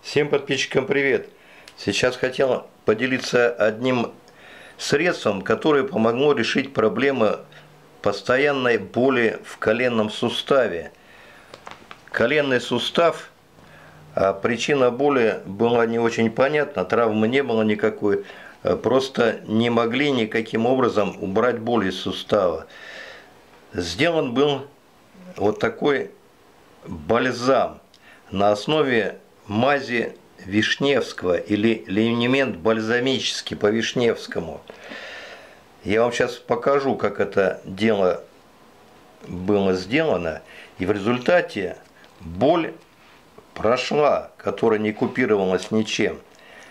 Всем подписчикам привет! Сейчас хотел поделиться одним средством, которое помогло решить проблемы постоянной боли в коленном суставе. Коленный сустав, а причина боли была не очень понятна, травмы не было никакой, просто не могли никаким образом убрать боль из сустава. Сделан был вот такой бальзам на основе мази Вишневского или линемент бальзамический по Вишневскому. Я вам сейчас покажу, как это дело было сделано, и в результате боль прошла, которая не купировалась ничем.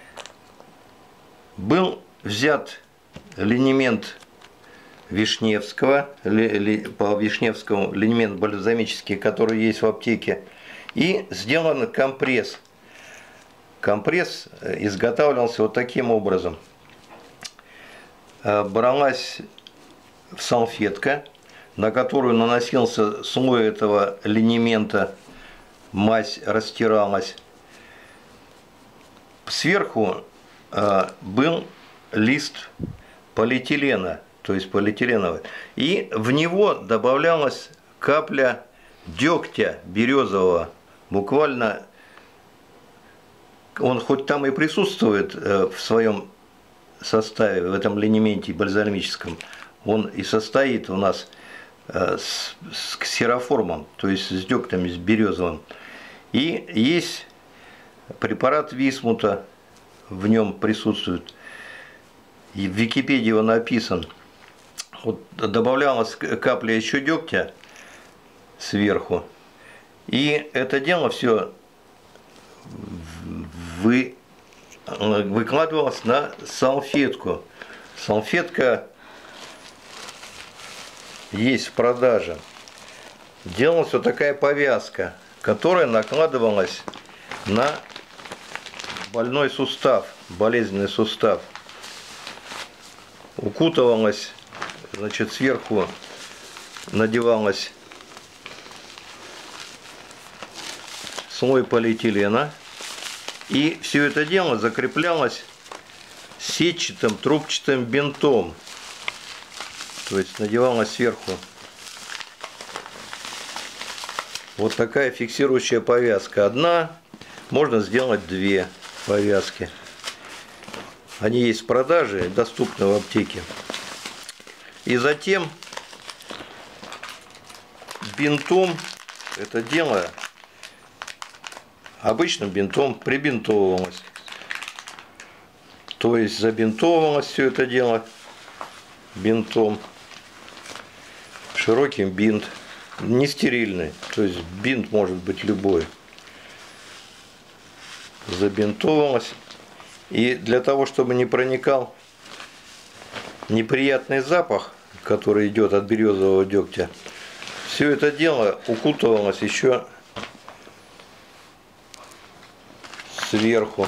Был взят линемент Вишневского, по Вишневскому линемент бальзамический, который есть в аптеке, и сделан компресс. Компресс изготавливался вот таким образом. Бралась салфетка, на которую наносился слой этого линемента, мазь растиралась. Сверху был лист полиэтилена, то есть полиэтиленовый, и в него добавлялась капля дегтя березового, буквально. Он хоть там и присутствует в своем составе, в этом линементе бальзамическом, он и состоит у нас с ксероформом, то есть с дегтем, с березовым. И есть препарат висмута, в нем присутствует. И в Википедии он написан. Вот добавлялась капля еще дегтя сверху. И это дело все выкладывалась на салфетку. Салфетка есть в продаже. Делалась вот такая повязка, которая накладывалась на больной сустав, болезненный сустав. Укутывалась, значит, сверху надевалась слой полиэтилена. И все это дело закреплялось сетчатым трубчатым бинтом. То есть надевалось сверху вот такая фиксирующая повязка. Одна, можно сделать две повязки. Они есть в продаже, доступны в аптеке. И затем бинтом это дело, обычным бинтом прибинтовывалось. То есть забинтовывалось все это дело бинтом. Широкий бинт, не стерильный, то есть бинт может быть любой. Забинтовывалось. И для того, чтобы не проникал неприятный запах, который идет от березового дегтя, все это дело укутывалось еще сверху.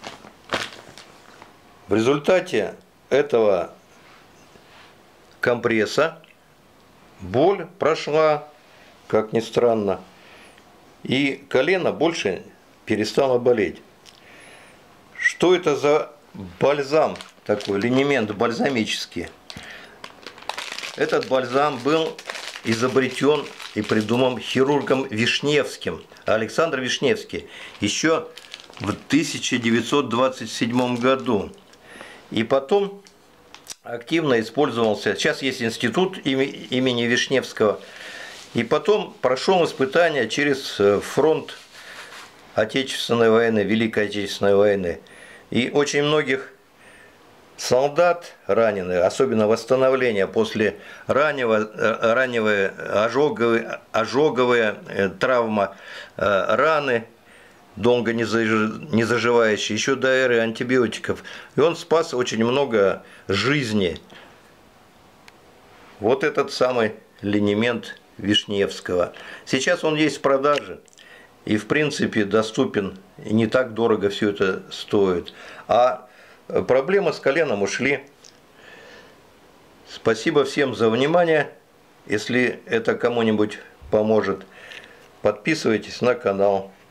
В результате этого компресса боль прошла, как ни странно, и колено больше перестало болеть. Что это за бальзам такой, линемент бальзамический? Этот бальзам был изобретен и придуман хирургом Вишневским, Александр Вишневский, еще в 1927 году. И потом активно использовался, сейчас есть институт имени Вишневского, и потом прошел испытания через фронт Отечественной войны, Великой Отечественной войны. И очень многих солдат раненых, особенно восстановление после раневой ожоговая травма, раны, долго не заживающие, еще до эры антибиотиков. И он спас очень много жизней. Вот этот самый линемент Вишневского. Сейчас он есть в продаже. И в принципе доступен, и не так дорого все это стоит. А проблемы с коленом ушли. Спасибо всем за внимание. Если это кому-нибудь поможет, подписывайтесь на канал.